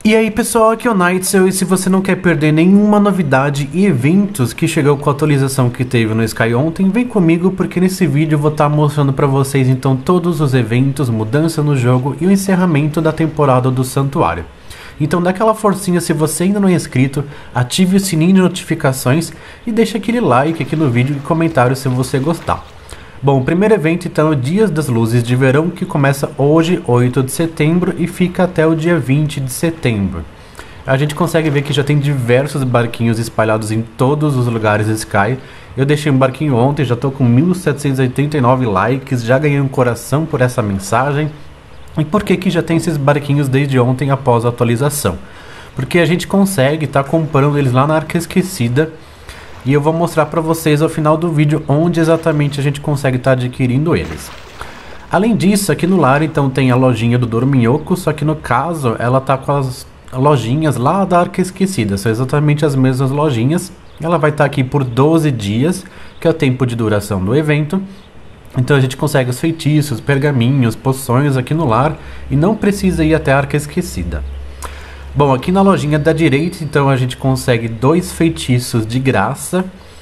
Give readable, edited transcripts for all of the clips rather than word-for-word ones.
E aí pessoal, aqui é o Nightcell, e se você não quer perder nenhuma novidade e eventos que chegou com a atualização que teve no Sky ontem, vem comigo porque nesse vídeo eu vou estar mostrando pra vocês então todos os eventos, mudança no jogo e o encerramento da temporada do Santuário. Então dá aquela forcinha se você ainda não é inscrito, ative o sininho de notificações e deixa aquele like aqui no vídeo e comentário se você gostar. Bom, o primeiro evento então é o Dias das Luzes de Verão, que começa hoje, 8 de setembro, e fica até o dia 20 de setembro. A gente consegue ver que já tem diversos barquinhos espalhados em todos os lugares Sky. Eu deixei um barquinho ontem, já estou com 1789 likes, já ganhei um coração por essa mensagem. E por que já tem esses barquinhos desde ontem após a atualização? Porque a gente consegue estar comprando eles lá na Arca Esquecida. E eu vou mostrar para vocês ao final do vídeo onde exatamente a gente consegue estar adquirindo eles. Além disso, aqui no lar então tem a lojinha do Dorminhoco, só que no caso ela tá com as lojinhas lá da Arca Esquecida, são exatamente as mesmas lojinhas. Ela vai estar aqui por 12 dias, que é o tempo de duração do evento. Então a gente consegue os feitiços, pergaminhos, poções aqui no lar e não precisa ir até a Arca Esquecida. Bom, aqui na lojinha da direita, então, a gente consegue 2 feitiços de graça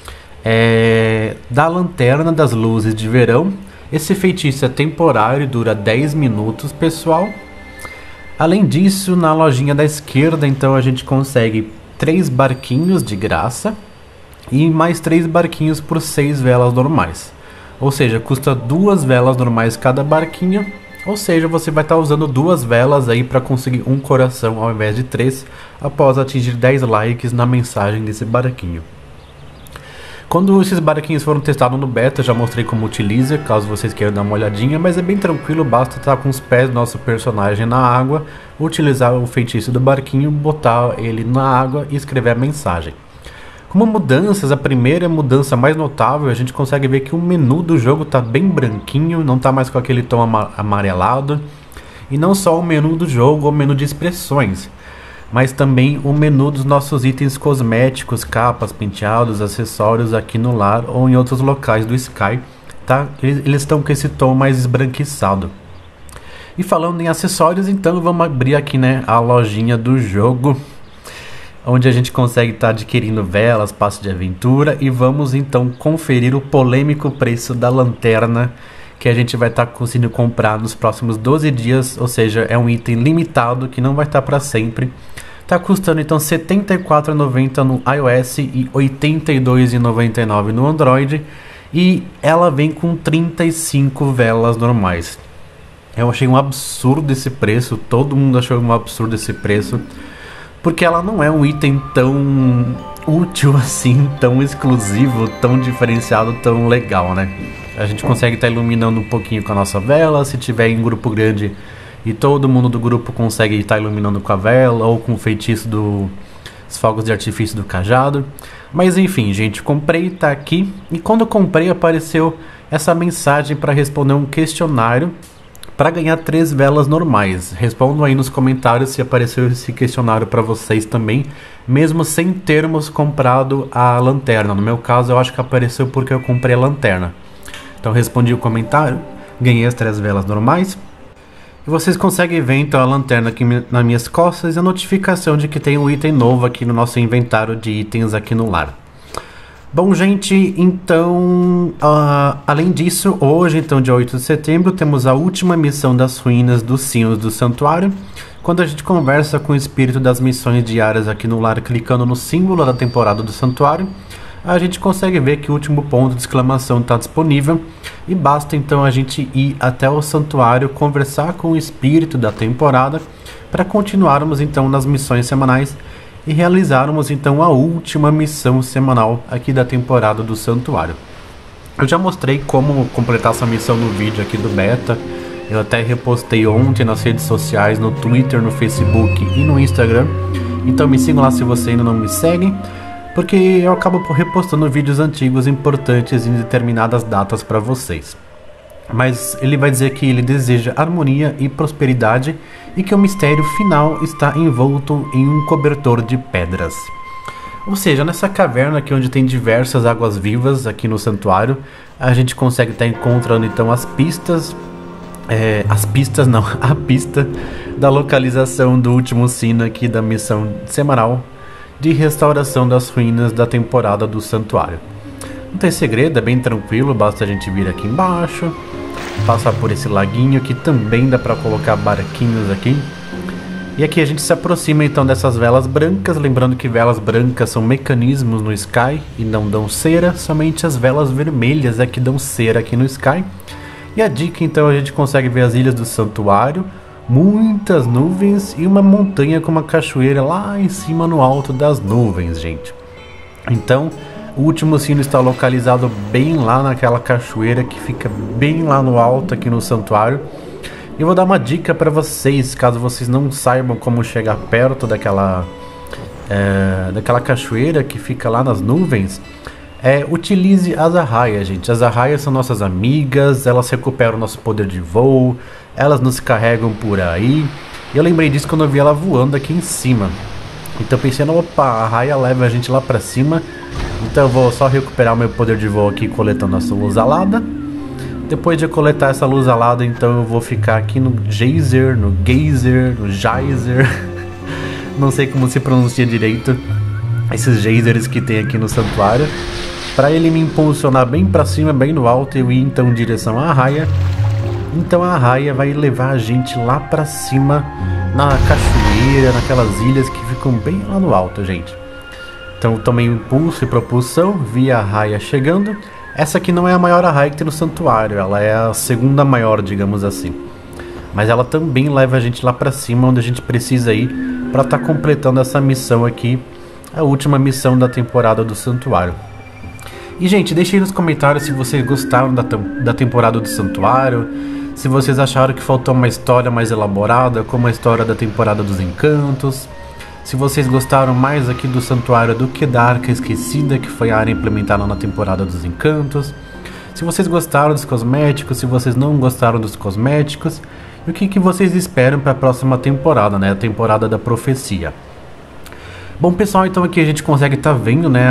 da Lanterna das Luzes de Verão. Esse feitiço é temporário e dura 10 minutos, pessoal. Além disso, na lojinha da esquerda, então, a gente consegue 3 barquinhos de graça e mais 3 barquinhos por 6 velas normais. Ou seja, custa 2 velas normais cada barquinho. Ou seja, você vai estar usando 2 velas aí para conseguir um coração ao invés de 3, após atingir 10 likes na mensagem desse barquinho. Quando esses barquinhos foram testados no beta, eu já mostrei como utiliza, caso vocês queiram dar uma olhadinha, mas é bem tranquilo, basta estar com os pés do nosso personagem na água, utilizar o feitiço do barquinho, botar ele na água e escrever a mensagem. Como mudanças, a primeira mudança mais notável, a gente consegue ver que o menu do jogo está bem branquinho, não está mais com aquele tom amarelado. E não só o menu do jogo, o menu de expressões, mas também o menu dos nossos itens cosméticos, capas, penteados, acessórios aqui no lar ou em outros locais do Sky, tá? Eles estão com esse tom mais esbranquiçado. E falando em acessórios, então vamos abrir aqui, né, a lojinha do jogo, onde a gente consegue estar adquirindo velas, passos de aventura, e vamos então conferir o polêmico preço da lanterna que a gente vai estar conseguindo comprar nos próximos 12 dias, ou seja, é um item limitado que não vai estar para sempre. Está custando então R$ 74,90 no iOS e R$ 82,99 no Android, e ela vem com 35 velas normais. Eu achei um absurdo esse preço, todo mundo achou um absurdo esse preço, porque ela não é um item tão útil assim, tão exclusivo, tão diferenciado, tão legal, né? A gente consegue estar iluminando um pouquinho com a nossa vela, se tiver em grupo grande e todo mundo do grupo consegue estar iluminando com a vela ou com o feitiço dos fogos de artifício do cajado. Mas enfim, gente, comprei, tá aqui, e quando eu comprei apareceu essa mensagem para responder um questionário para ganhar 3 velas normais. Respondam aí nos comentários se apareceu esse questionário para vocês também, mesmo sem termos comprado a lanterna. No meu caso, eu acho que apareceu porque eu comprei a lanterna. Então respondi o comentário, ganhei as 3 velas normais. E vocês conseguem ver então a lanterna aqui nas minhas costas e a notificação de que tem um item novo aqui no nosso inventário de itens aqui no lar. Bom, gente, então, além disso, hoje, então, dia 8 de setembro, temos a última missão das ruínas dos sinos do santuário. Quando a gente conversa com o espírito das missões diárias aqui no lar, clicando no símbolo da temporada do santuário, a gente consegue ver que o último ponto de exclamação está disponível, e basta então a gente ir até o santuário, conversar com o espírito da temporada, para continuarmos então nas missões semanais e realizarmos então a última missão semanal aqui da temporada do Santuário. Eu já mostrei como completar essa missão no vídeo aqui do beta. Eu até repostei ontem nas redes sociais, no Twitter, no Facebook e no Instagram. Então me sigam lá se você ainda não me segue, porque eu acabo repostando vídeos antigos importantes em determinadas datas para vocês. Mas ele vai dizer que ele deseja harmonia e prosperidade e que o mistério final está envolto em um cobertor de pedras. Ou seja, nessa caverna aqui onde tem diversas águas vivas aqui no santuário, a gente consegue estar encontrando então as pistas as pistas não, a pista da localização do último sino aqui da missão semanal de restauração das ruínas da temporada do santuário. Não tem segredo, é bem tranquilo, basta a gente vir aqui embaixo, passar por esse laguinho que também dá para colocar barquinhos aqui. E aqui a gente se aproxima então dessas velas brancas, lembrando que velas brancas são mecanismos no Sky e não dão cera, somente as velas vermelhas é que dão cera aqui no Sky. E a dica então, a gente consegue ver as ilhas do santuário, muitas nuvens e uma montanha com uma cachoeira lá em cima no alto das nuvens, gente. Então, o último sino está localizado bem lá naquela cachoeira que fica bem lá no alto aqui no santuário. E eu vou dar uma dica para vocês, caso vocês não saibam como chegar perto daquela cachoeira que fica lá nas nuvens. Utilize as arraias, gente. As arraias são nossas amigas, elas recuperam nosso poder de voo, elas nos carregam por aí. E eu lembrei disso quando eu vi ela voando aqui em cima. Então pensei, opa, a arraia leva a gente lá pra cima. Então eu vou só recuperar o meu poder de voo aqui coletando essa luz alada. Depois de coletar essa luz alada, então eu vou ficar aqui no Geyser, no Geyser, no Geyser. Não sei como se pronuncia direito esses geysers que tem aqui no santuário, para ele me impulsionar bem para cima, bem no alto, e eu ir então em direção à arraia. Então a arraia vai levar a gente lá para cima, na cachoeira, naquelas ilhas que ficam bem lá no alto, gente. Então eu tomei um impulso e propulsão, vi a arraia chegando. Essa aqui não é a maior arraia que tem no santuário, ela é a segunda maior, digamos assim. Mas ela também leva a gente lá para cima, onde a gente precisa ir para estar completando essa missão aqui, a última missão da temporada do santuário. E gente, deixem nos comentários se vocês gostaram da temporada do santuário, se vocês acharam que faltou uma história mais elaborada, como a história da temporada dos encantos, se vocês gostaram mais aqui do santuário do que da Arca Esquecida, que foi a área implementada na temporada dos encantos, se vocês gostaram dos cosméticos, se vocês não gostaram dos cosméticos, e o que vocês esperam para a próxima temporada, né, a temporada da profecia. Bom pessoal, então aqui a gente consegue estar vendo, né,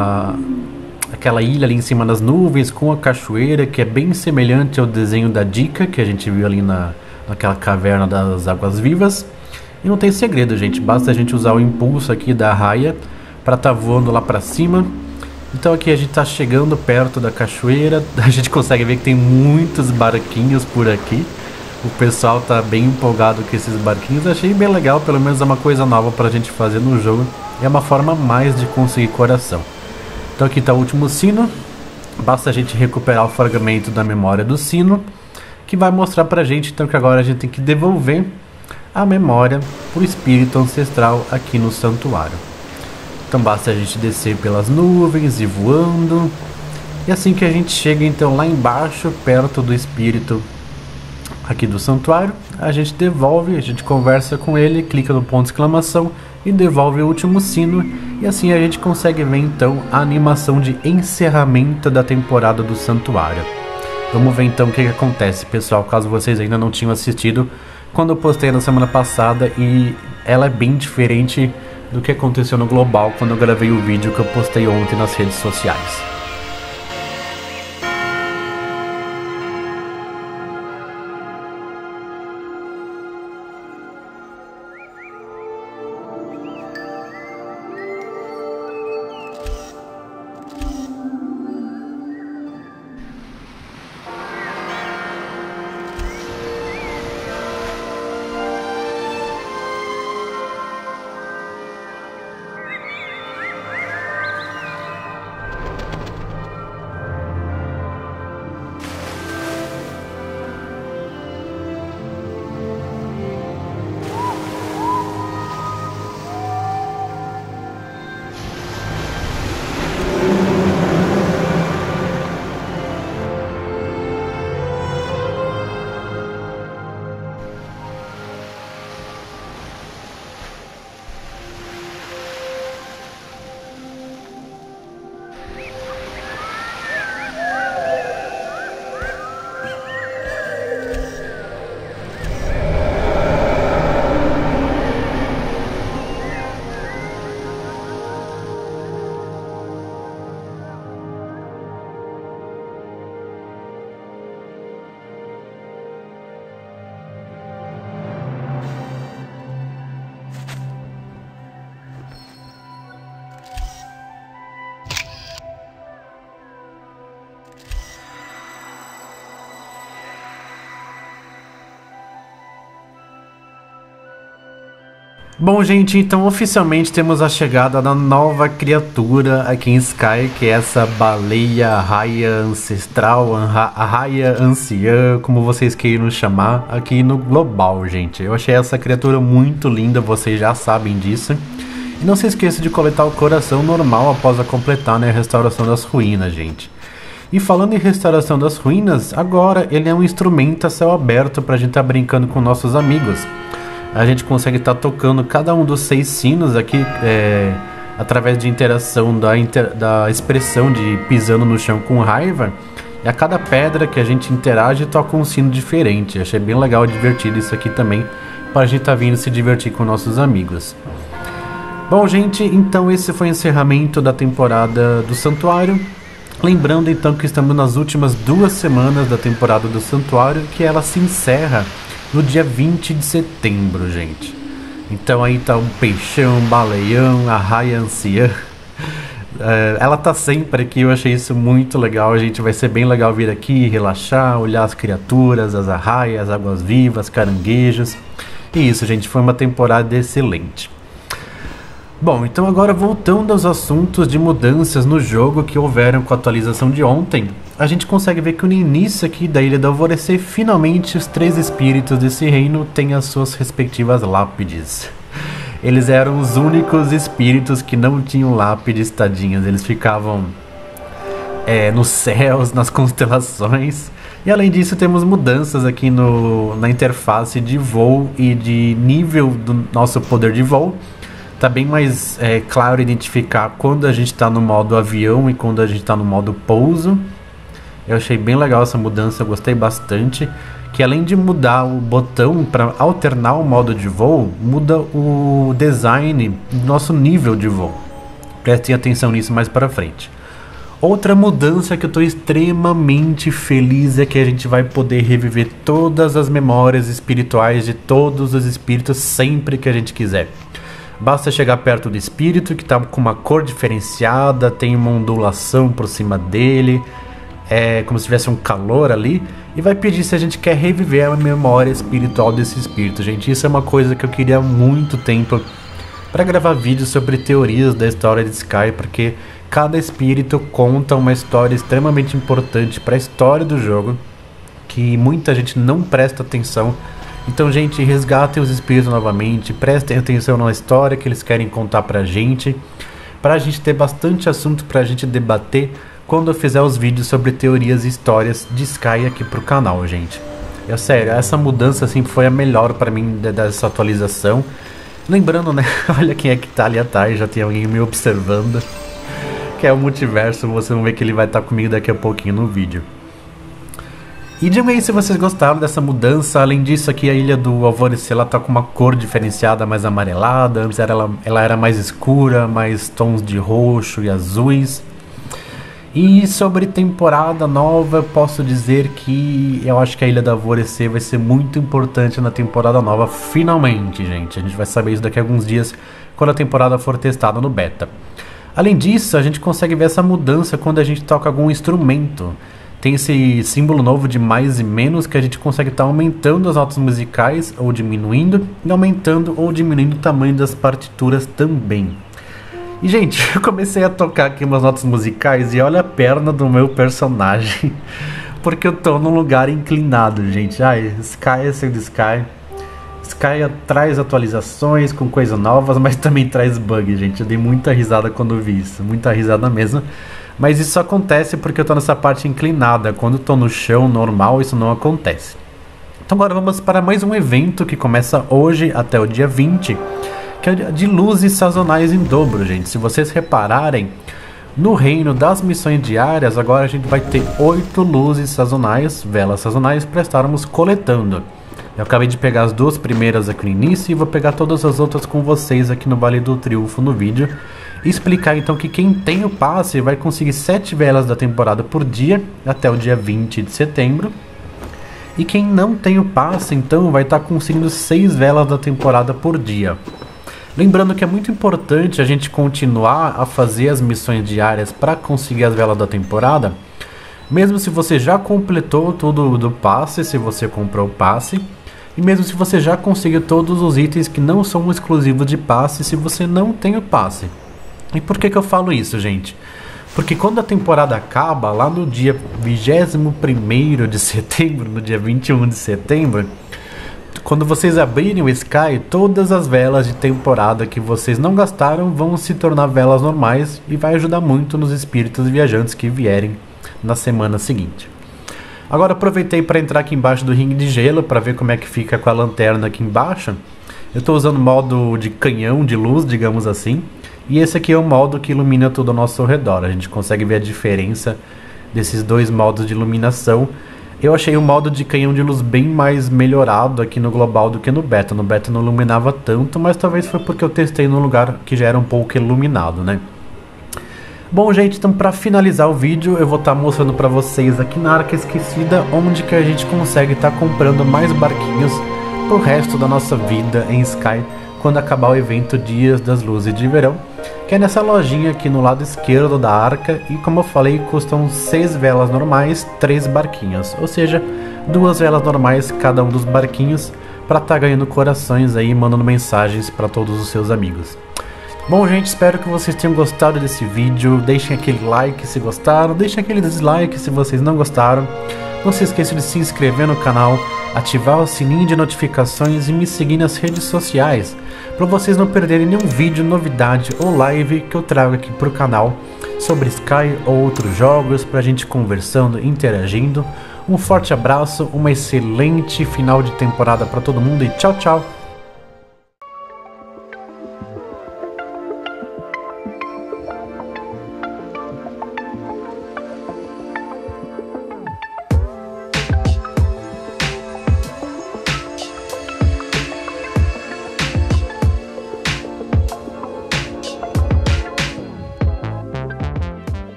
aquela ilha ali em cima das nuvens com a cachoeira, que é bem semelhante ao desenho da dica que a gente viu ali naquela caverna das águas vivas. E não tem segredo, gente, basta a gente usar o impulso aqui da arraia para estar voando lá para cima. Então aqui a gente está chegando perto da cachoeira, a gente consegue ver que tem muitos barquinhos por aqui. O pessoal tá bem empolgado com esses barquinhos, achei bem legal, pelo menos é uma coisa nova pra gente fazer no jogo. É uma forma a mais de conseguir coração. Então aqui tá o último sino, basta a gente recuperar o fragmento da memória do sino, que vai mostrar pra gente então que agora a gente tem que devolver a memória pro espírito ancestral aqui no santuário. Então basta a gente descer pelas nuvens e voando, e assim que a gente chega então lá embaixo, perto do espírito aqui do santuário, a gente devolve, a gente conversa com ele, clica no ponto de exclamação e devolve o último sino, e assim a gente consegue ver então a animação de encerramento da temporada do santuário. Vamos ver então o que acontece, pessoal, caso vocês ainda não tinham assistido quando eu postei na semana passada, e ela é bem diferente do que aconteceu no global quando eu gravei o vídeo que eu postei ontem nas redes sociais. Bom, gente, então oficialmente temos a chegada da nova criatura aqui em Sky, que é essa baleia raia ancestral, a raia anciã, como vocês queiram chamar, aqui no global, gente. Eu achei essa criatura muito linda, vocês já sabem disso. E não se esqueça de coletar o coração normal após a completar, né, a restauração das ruínas, gente. E falando em restauração das ruínas, agora ele é um instrumento a céu aberto pra gente estar brincando com nossos amigos. A gente consegue estar tocando cada um dos 6 sinos aqui através de interação da expressão de pisando no chão com raiva. E a cada pedra que a gente interage toca um sino diferente. Achei bem legal e divertido isso aqui também, para a gente estar vindo se divertir com nossos amigos. Bom, gente, então esse foi o encerramento da temporada do Santuário. Lembrando então que estamos nas últimas 2 semanas da temporada do Santuário, que ela se encerra no dia 20 de setembro, gente. Então aí tá um peixão, um baleião, a raia anciã. Ela tá sempre aqui, eu achei isso muito legal, gente. Vai ser bem legal vir aqui, relaxar, olhar as criaturas, as arraias, as águas-vivas, caranguejos. E isso, gente, foi uma temporada excelente. Bom, então agora voltando aos assuntos de mudanças no jogo que houveram com a atualização de ontem, a gente consegue ver que no início aqui da Ilha do Alvorecer, finalmente os 3 espíritos desse reino têm as suas respectivas lápides. Eles eram os únicos espíritos que não tinham lápides, tadinhos. Eles ficavam nos céus, nas constelações. E além disso temos mudanças aqui na interface de voo e de nível do nosso poder de voo. Tá bem mais claro identificar quando a gente está no modo avião e quando a gente está no modo pouso. Eu achei bem legal essa mudança, eu gostei bastante. Que além de mudar o botão para alternar o modo de voo, muda o design do nosso nível de voo. Prestem atenção nisso mais para frente. Outra mudança que eu estou extremamente feliz é que a gente vai poder reviver todas as memórias espirituais de todos os espíritos sempre que a gente quiser. Basta chegar perto do espírito que está com uma cor diferenciada, tem uma ondulação por cima dele, é como se tivesse um calor ali, e vai pedir se a gente quer reviver a memória espiritual desse espírito, gente. Isso é uma coisa que eu queria há muito tempo para gravar vídeos sobre teorias da história de Sky, porque cada espírito conta uma história extremamente importante para a história do jogo, que muita gente não presta atenção. Então, gente, resgatem os espíritos novamente, prestem atenção na história que eles querem contar pra gente ter bastante assunto pra gente debater quando eu fizer os vídeos sobre teorias e histórias de Sky aqui pro canal, gente. É sério, essa mudança assim foi a melhor pra mim dessa atualização. Lembrando, né, olha quem é que tá ali atrás, já tem alguém me observando, que é o Multiverso. Vocês vão ver que ele vai estar comigo daqui a pouquinho no vídeo. E digam aí se vocês gostaram dessa mudança. Além disso, aqui a Ilha do Alvorecer ela tá com uma cor diferenciada, mais amarelada. Antes ela era mais escura, mais tons de roxo e azuis. E sobre temporada nova, eu posso dizer que eu acho que a Ilha do Alvorecer vai ser muito importante na temporada nova, finalmente, gente. A gente vai saber isso daqui a alguns dias, quando a temporada for testada no beta. Além disso, a gente consegue ver essa mudança quando a gente toca algum instrumento. Tem esse símbolo novo de mais e menos, que a gente consegue estar aumentando as notas musicais ou diminuindo, e aumentando ou diminuindo o tamanho das partituras também. E, gente, eu comecei a tocar aqui umas notas musicais e olha a perna do meu personagem, porque eu tô num lugar inclinado, gente. Ai, Sky é sendo Sky. Sky traz atualizações com coisas novas, mas também traz bugs, gente. Eu dei muita risada quando vi isso, muita risada mesmo. Mas isso acontece porque eu tô nessa parte inclinada. Quando eu tô no chão normal, isso não acontece. Então agora vamos para mais um evento que começa hoje até o dia 20, que é de luzes sazonais em dobro, gente. Se vocês repararem, no reino das missões diárias, agora a gente vai ter 8 luzes sazonais, velas sazonais, para estarmos coletando. Eu acabei de pegar as 2 primeiras aqui no início e vou pegar todas as outras com vocês aqui no Vale do Triunfo no vídeo. E explicar então que quem tem o passe vai conseguir 7 velas da temporada por dia até o dia 20 de setembro. E quem não tem o passe então vai estar conseguindo 6 velas da temporada por dia. Lembrando que é muito importante a gente continuar a fazer as missões diárias para conseguir as velas da temporada. Mesmo se você já completou tudo do passe, se você comprou o passe. e mesmo se você já conseguiu todos os itens que não são exclusivos de passe, se você não tem o passe. E por que eu falo isso, gente? Porque quando a temporada acaba, lá no dia 21º de setembro, no dia 21 de setembro, quando vocês abrirem o Sky, todas as velas de temporada que vocês não gastaram vão se tornar velas normais e vai ajudar muito nos espíritos viajantes que vierem na semana seguinte. Agora aproveitei para entrar aqui embaixo do ringue de gelo para ver como é que fica com a lanterna aqui embaixo. Eu estou usando o modo de canhão de luz, digamos assim. E esse aqui é o modo que ilumina tudo ao nosso redor. A gente consegue ver a diferença desses dois modos de iluminação. Eu achei o modo de canhão de luz bem mais melhorado aqui no global do que no beta. No beta não iluminava tanto, mas talvez foi porque eu testei num lugar que já era um pouco iluminado, né? Bom, gente, então para finalizar o vídeo eu vou estar mostrando para vocês aqui na Arca Esquecida onde que a gente consegue estar comprando mais barquinhos pro resto da nossa vida em Sky quando acabar o evento Dias das Luzes de Verão, que é nessa lojinha aqui no lado esquerdo da Arca, e como eu falei, custam 6 velas normais, 3 barquinhos, ou seja, 2 velas normais cada um dos barquinhos para estar ganhando corações aí, mandando mensagens para todos os seus amigos. Bom, gente, espero que vocês tenham gostado desse vídeo. Deixem aquele like se gostaram, deixem aquele dislike se vocês não gostaram. Não se esqueçam de se inscrever no canal, ativar o sininho de notificações e me seguir nas redes sociais, para vocês não perderem nenhum vídeo, novidade ou live que eu trago aqui pro canal sobre Sky ou outros jogos, pra gente conversando, interagindo. Um forte abraço, uma excelente final de temporada para todo mundo e tchau, tchau!